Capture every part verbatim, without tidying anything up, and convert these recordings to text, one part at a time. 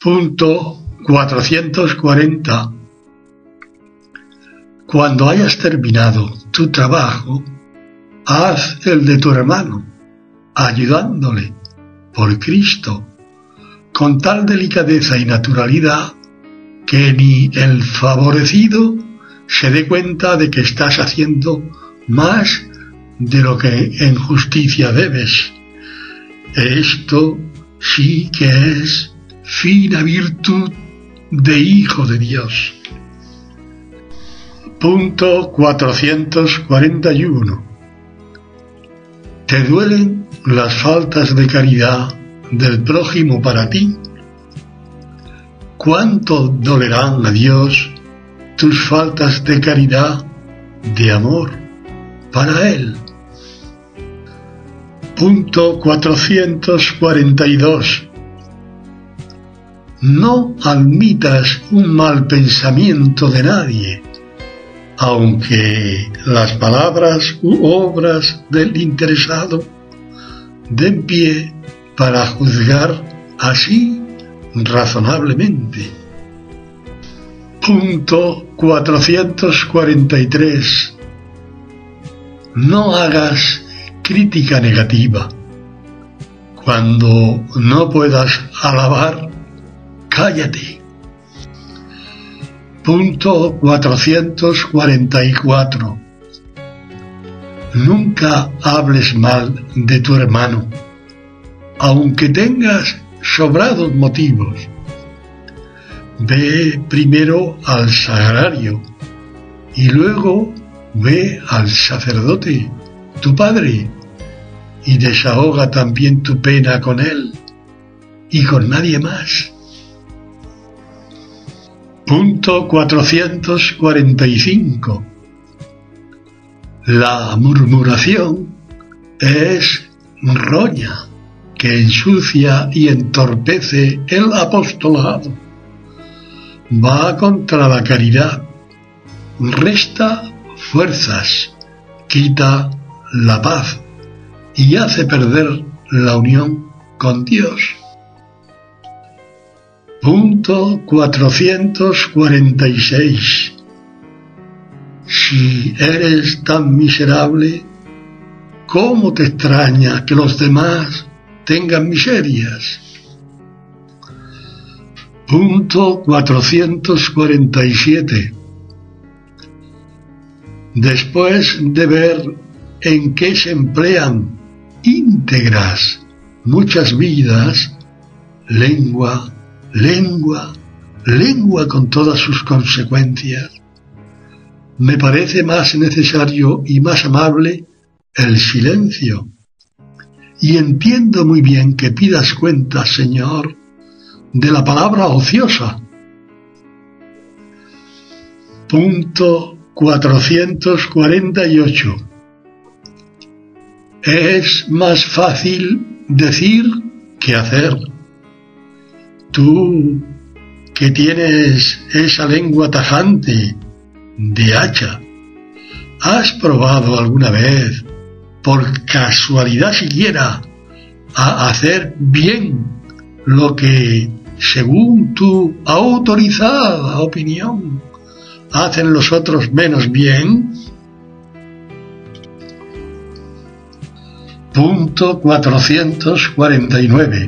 Punto cuatrocientos cuarenta. Cuando hayas terminado tu trabajo, haz el de tu hermano, ayudándole, por Cristo, con tal delicadeza y naturalidad que ni el favorecido se dé cuenta de que estás haciendo más de lo que en justicia debes. Esto sí que es fina virtud de hijo de Dios. Punto cuatrocientos cuarenta y uno. ¿Te duelen las faltas de caridad del prójimo para ti? ¿Cuánto dolerán a Dios tus faltas de caridad, de amor, para Él? Punto cuatrocientos cuarenta y dos. No admitas un mal pensamiento de nadie, aunque las palabras u obras del interesado den pie para juzgar así razonablemente. Punto cuatrocientos cuarenta y tres. No hagas crítica negativa. Cuando no puedas alabar, cállate. Punto cuatrocientos cuarenta y cuatro. Nunca hables mal de tu hermano, aunque tengas sobrados motivos. Ve primero al sagrario y luego ve al sacerdote, tu padre, y desahoga también tu pena con él y con nadie más. Punto cuatrocientos cuarenta y cinco. La murmuración es roña que ensucia y entorpece el apostolado. Va contra la caridad, resta fuerzas, quita la paz y hace perder la unión con Dios. Punto cuatrocientos cuarenta y seis. Si eres tan miserable, ¿cómo te extraña que los demás tengan miserias? Punto cuatrocientos cuarenta y siete. Después de ver en qué se emplean íntegras muchas vidas, lengua, lengua, lengua con todas sus consecuencias, me parece más necesario y más amable el silencio. Y entiendo muy bien que pidas cuenta, Señor, de la palabra ociosa. Punto cuatrocientos cuarenta y ocho. Es más fácil decir que hacer. Tú, que tienes esa lengua tajante de hacha, ¿has probado alguna vez, por casualidad siquiera, a hacer bien lo que, según tu autorizada opinión, hacen los otros menos bien? Punto cuatrocientos cuarenta y nueve.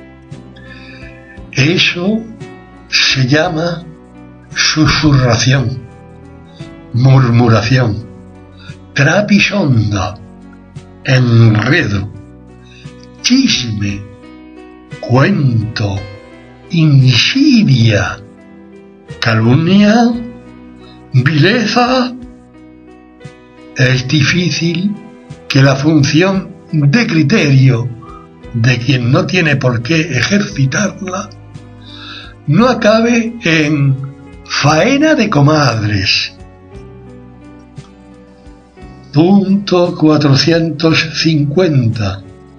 Eso se llama susurración, murmuración, trapisonda, enredo, chisme, cuento, insidia, calumnia, vileza. Es difícil que la función de criterio de quien no tiene por qué ejercitarla no acabe en faena de comadres. Punto cuatrocientos cincuenta.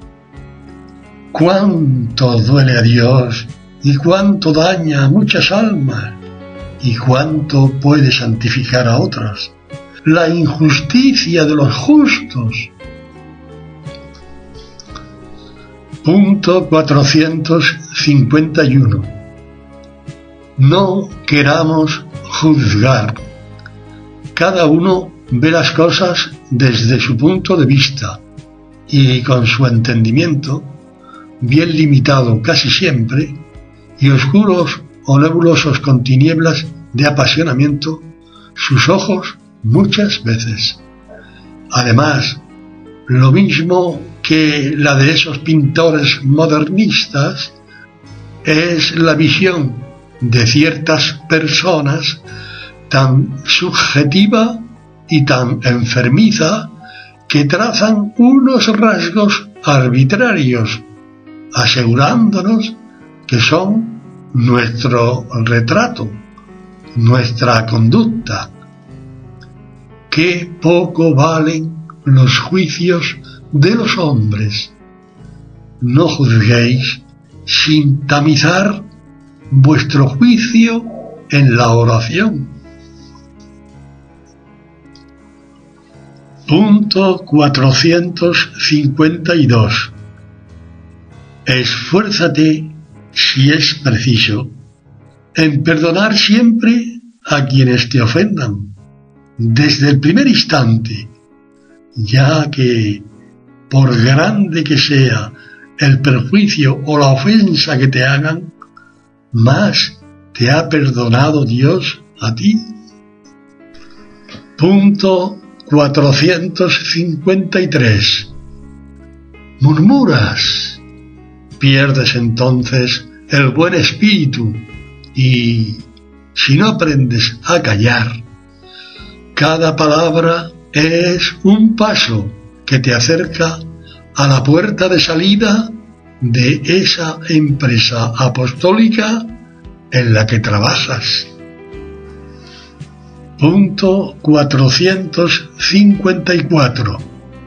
Cuánto duele a Dios y cuánto daña a muchas almas y cuánto puede santificar a otras la injusticia de los justos. Punto cuatrocientos cincuenta y uno. no queramos juzgar. Cada uno ve las cosas desde su punto de vista y con su entendimiento, bien limitado casi siempre, y oscuros o nebulosos con tinieblas de apasionamiento, sus ojos muchas veces. Además, lo mismo que la de esos pintores modernistas, es la visión de ciertas personas tan subjetiva y tan enfermiza que trazan unos rasgos arbitrarios, asegurándonos que son nuestro retrato, nuestra conducta. Qué poco valen los juicios de los hombres. No juzguéis sin tamizar vuestro juicio en la oración. Punto cuatrocientos cincuenta y dos. Esfuérzate, si es preciso, en perdonar siempre a quienes te ofendan, desde el primer instante, ya que, por grande que sea el perjuicio o la ofensa que te hagan, más te ha perdonado Dios a ti. Punto cuatrocientos cincuenta y tres. Murmuras, pierdes entonces el buen espíritu y, si no aprendes a callar, cada palabra es un paso que te acerca a la puerta de salida de esa empresa apostólica en la que trabajas. Punto cuatrocientos cincuenta y cuatro.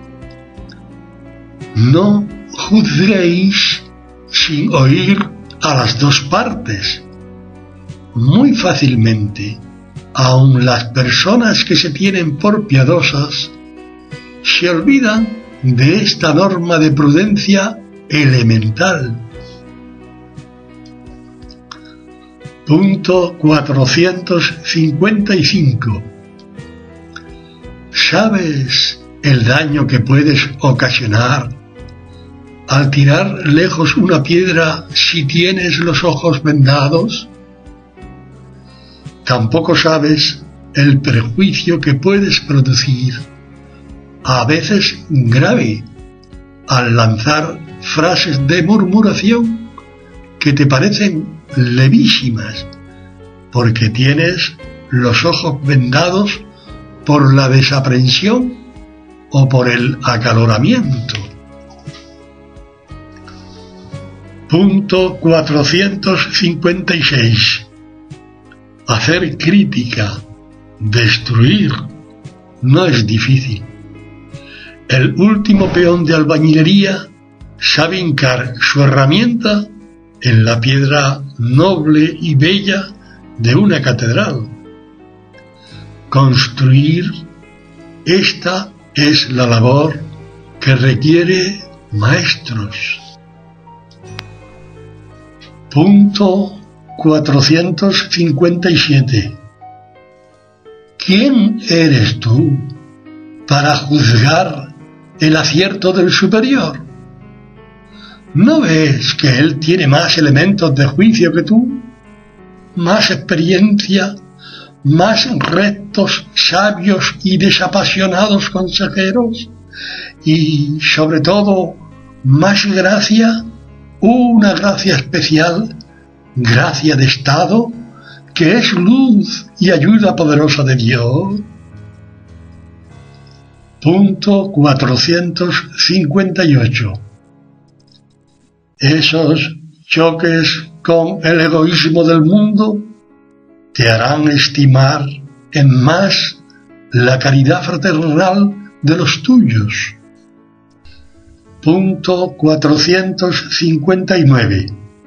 No juzguéis sin oír a las dos partes. Muy fácilmente, aun las personas que se tienen por piadosas se olvidan de esta norma de prudencia elemental. Punto cuatrocientos cincuenta y cinco. ¿Sabes el daño que puedes ocasionar al tirar lejos una piedra si tienes los ojos vendados? Tampoco sabes el perjuicio que puedes producir, a veces grave, al lanzar frases de murmuración que te parecen levísimas, porque tienes los ojos vendados por la desaprensión o por el acaloramiento. Punto cuatrocientos cincuenta y seis. Hacer crítica, destruir, no es difícil. El último peón de albañilería sabe hincar su herramienta en la piedra noble y bella de una catedral. Construir, esta es la labor que requiere maestros. Punto cuatrocientos cincuenta y siete. ¿Quién eres tú para juzgar el acierto del superior? ¿No ves que él tiene más elementos de juicio que tú? ¿Más experiencia? ¿Más rectos, sabios y desapasionados consejeros? Y, sobre todo, más gracia, una gracia especial, gracia de estado, que es luz y ayuda poderosa de Dios. Punto cuatrocientos cincuenta y ocho. Esos choques con el egoísmo del mundo te harán estimar en más la caridad fraternal de los tuyos. Punto cuatrocientos cincuenta y nueve.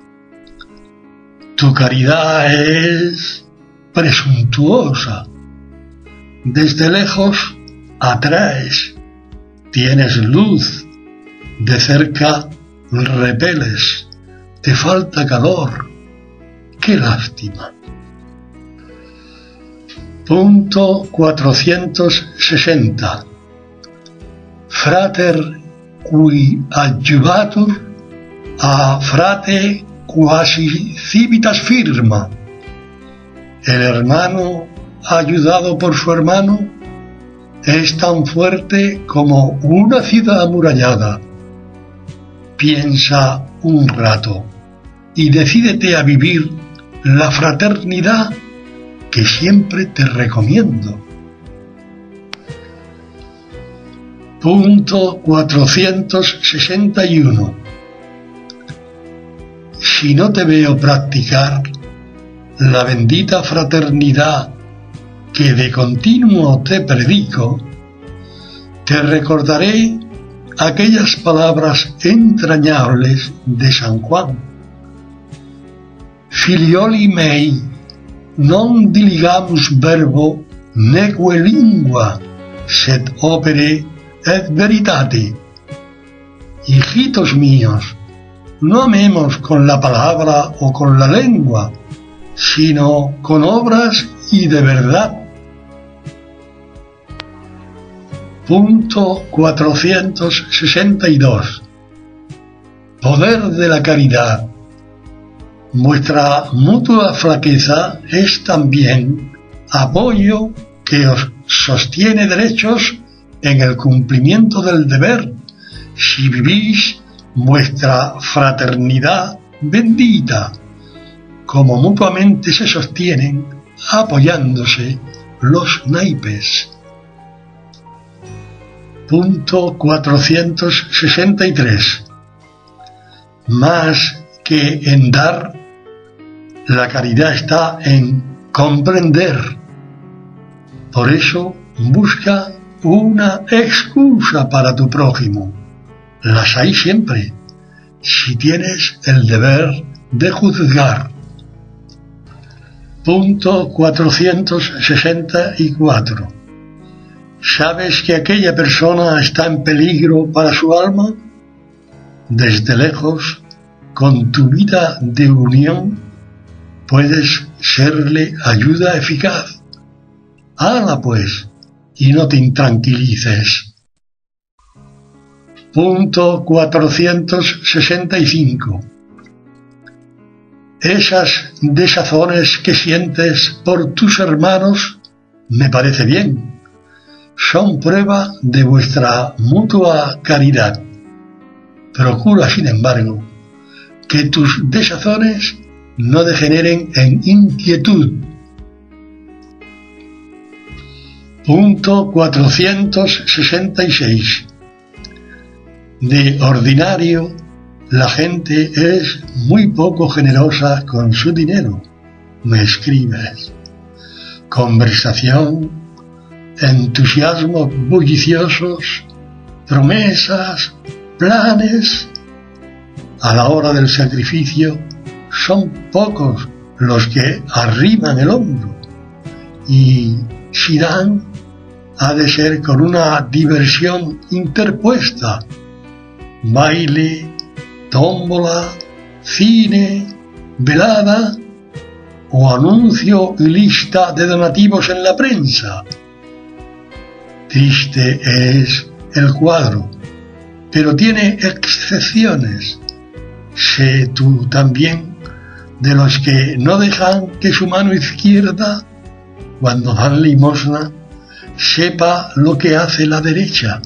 Tu caridad es presuntuosa. Desde lejos atraes, tienes luz, de cerca repeles, te falta calor. ¡Qué lástima! Punto cuatrocientos sesenta. Frater qui adjuvatur a frate quasi civitas firma. El hermano ayudado por su hermano es tan fuerte como una ciudad amurallada. Piensa un rato y decídete a vivir la fraternidad que siempre te recomiendo. Punto cuatrocientos sesenta y uno. Si no te veo practicar la bendita fraternidad que de continuo te predico, te recordaré aquellas palabras entrañables de San Juan. Filioli mei, non diligamus verbo neque lingua, sed opere et veritate. Hijitos míos, no amemos con la palabra o con la lengua, sino con obras y de verdad. Punto cuatrocientos sesenta y dos. Poder de la caridad. Vuestra mutua flaqueza es también apoyo que os sostiene derechos en el cumplimiento del deber, si vivís vuestra fraternidad bendita, como mutuamente se sostienen apoyándose los naipes. Punto cuatrocientos sesenta y tres. Más que en dar, la caridad está en comprender. Por eso busca una excusa para tu prójimo. Las hay siempre, si tienes el deber de juzgar. Punto cuatrocientos sesenta y cuatro. ¿Sabes que aquella persona está en peligro para su alma? Desde lejos, con tu vida de unión, puedes serle ayuda eficaz. Hala pues, y no te intranquilices. Punto cuatrocientos sesenta y cinco. Esas desazones que sientes por tus hermanos me parece bien. Son prueba de vuestra mutua caridad. Procura, sin embargo, que tus desazones no degeneren en inquietud. Punto cuatrocientos sesenta y seis. De ordinario, la gente es muy poco generosa con su dinero. Me escribes. Conversación, entusiasmos bulliciosos, promesas, planes. A la hora del sacrificio son pocos los que arriman el hombro, y si dan, ha de ser con una diversión interpuesta: baile, tómbola, cine, velada o anuncio y lista de donativos en la prensa. Triste es el cuadro, pero tiene excepciones. Sé tú también de los que no dejan que su mano izquierda, cuando dan limosna, sepa lo que hace la derecha.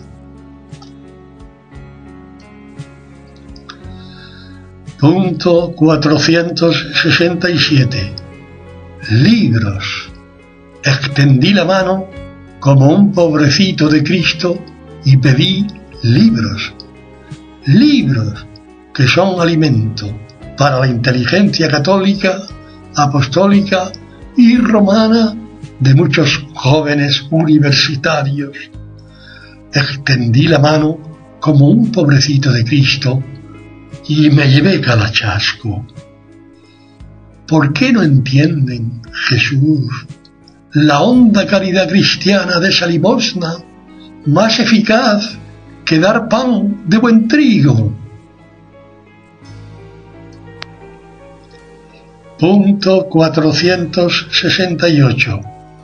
Punto cuatrocientos sesenta y siete. Libros. Extendí la mano como un pobrecito de Cristo y pedí libros. Libros que son alimento para la inteligencia católica, apostólica y romana de muchos jóvenes universitarios. Extendí la mano como un pobrecito de Cristo y me llevé cada chasco. ¿Por qué no entienden, Jesús, la honda caridad cristiana de esa limosna, más eficaz que dar pan de buen trigo? Punto cuatrocientos sesenta y ocho.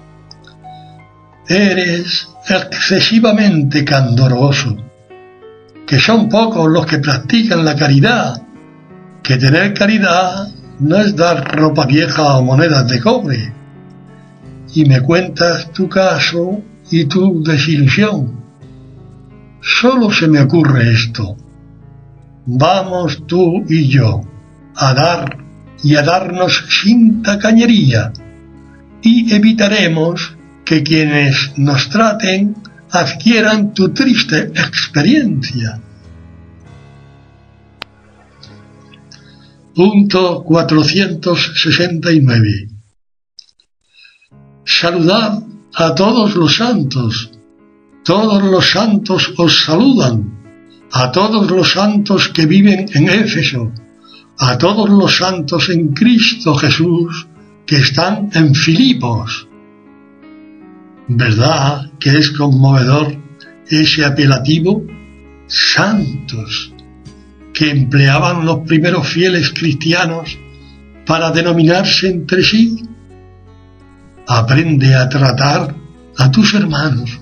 Eres excesivamente candoroso, que son pocos los que practican la caridad, que tener caridad no es dar ropa vieja o monedas de cobre, y me cuentas tu caso y tu desilusión. Solo se me ocurre esto: vamos tú y yo a dar y a darnos sin tacañería, y evitaremos que quienes nos traten adquieran tu triste experiencia. Punto cuatrocientos sesenta y nueve. Saludad a todos los santos, todos los santos os saludan, a todos los santos que viven en Éfeso, a todos los santos en Cristo Jesús que están en Filipos. ¿Verdad que es conmovedor ese apelativo santos que empleaban los primeros fieles cristianos para denominarse entre sí? Aprende a tratar a tus hermanos